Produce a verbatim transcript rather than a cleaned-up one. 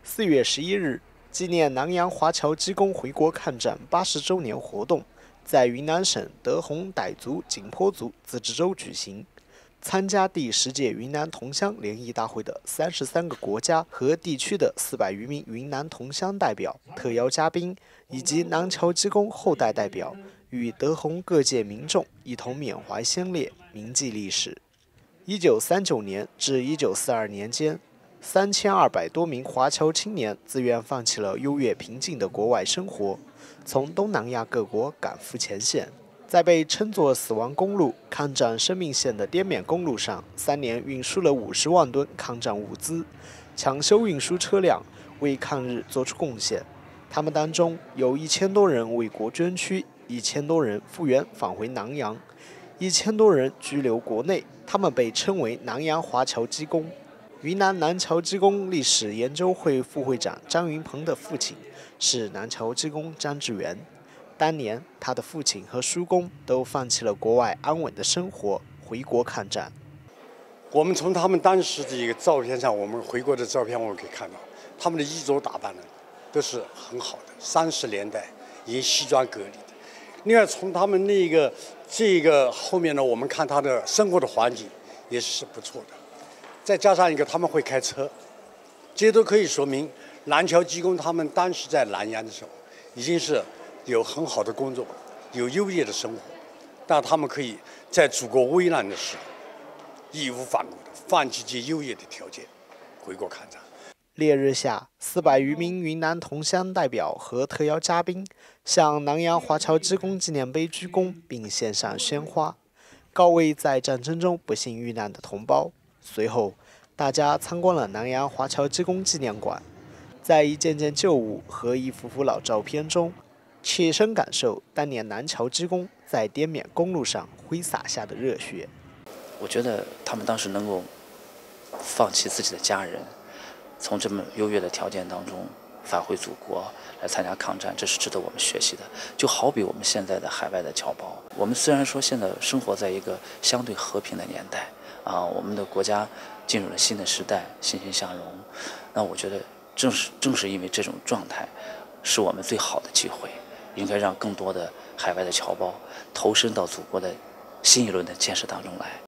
四月十一日，纪念南洋华侨机工回国抗战八十周年活动在云南省德宏傣族景颇族自治州举行。参加第十届云南同乡联谊大会的三十三个国家和地区的四百余名云南同乡代表、特邀嘉宾以及南侨机工后代代表，与德宏各界民众一同缅怀先烈，铭记历史。一九三九年至一九四二年间，三千二百多名华侨青年自愿放弃了优越平静的国外生活，从东南亚各国赶赴前线。在被称作“死亡公路”、抗战生命线的滇缅公路上，三年运输了五十万吨抗战物资，抢修运输车辆，为抗日做出贡献。他们当中有一千多人为国捐躯，一千多人复员返回南洋，一千多人居留国内。他们被称为南洋华侨机工。云南南侨机工历史研究会副会长张云鹏的父亲是南侨机工张志源。当年，他的父亲和叔公都放弃了国外安稳的生活，回国抗战。 我们从他们当时的一个照片上，我们回国的照片，我们可以看到，他们的衣着打扮呢，都是很好的，三十年代以西装革履的。另外，从他们那个这个后面呢，我们看他的生活的环境也是不错的。再加上一个，他们会开车，这些都可以说明南侨机工他们当时在南洋的时候，已经是有很好的工作，有优越的生活，但他们可以在祖国危难的时候义无反顾的放弃这优越的条件，回国抗战。 烈日下，四百余名云南同乡代表和特邀嘉宾向南洋华侨机工纪念碑鞠躬，并献上鲜花，告慰在战争中不幸遇难的同胞。随后，大家参观了南洋华侨机工纪念馆，在一件件旧物和一幅幅老照片中，切身感受当年南侨机工在滇缅公路上挥洒下的热血。 我觉得他们当时能够放弃自己的家人，从这么优越的条件当中返回祖国来参加抗战，这是值得我们学习的。就好比我们现在的海外的侨胞，我们虽然说现在生活在一个相对和平的年代啊，我们的国家进入了新的时代，欣欣向荣。那我觉得正是正是因为这种状态，是我们最好的机会。应该让更多的海外的侨胞投身到祖国的新一轮的建设当中来。